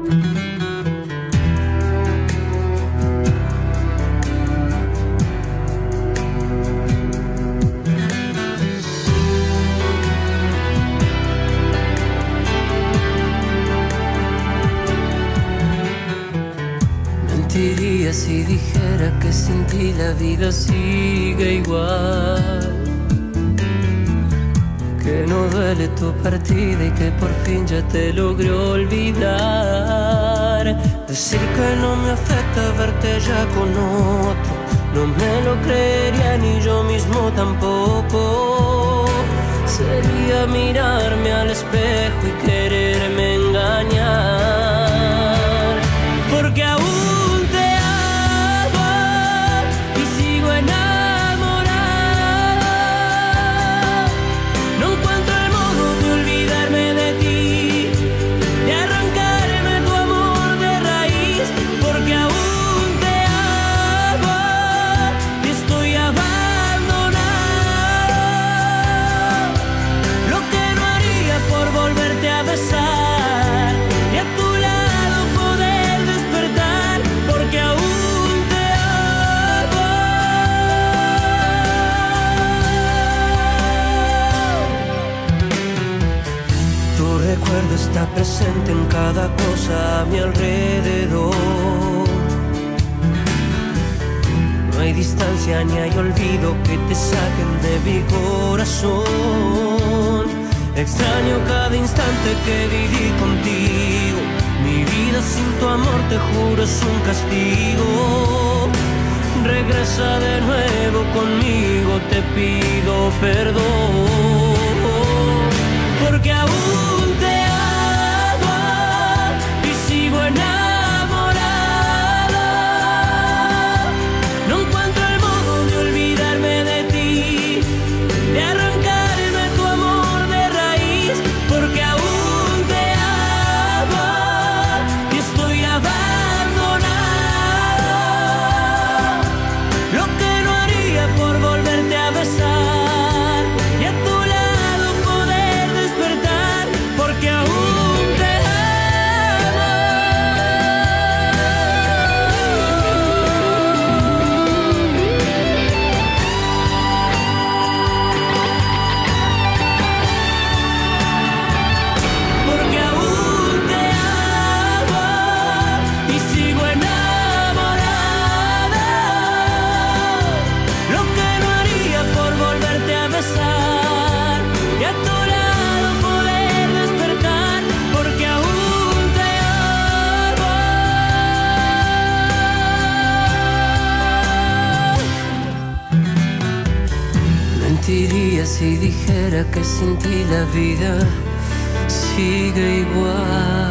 Mentiría si dijera que sin ti la vida sigue igual, que no duele tu partida y que por fin ya te logré olvidar. Decir que no me afecta verte ya con otro, no me lo creería ni yo mismo tampoco. Sería mirarme al espejo y quererme engañar, porque aún está presente en cada cosa a mi alrededor. No hay distancia ni hay olvido que te saquen de mi corazón. Extraño cada instante que viví contigo. Mi vida sin tu amor, te juro, es un castigo. Regresa de nuevo conmigo, te pido perdón, porque aún te si dijera que sin ti la vida sigue igual.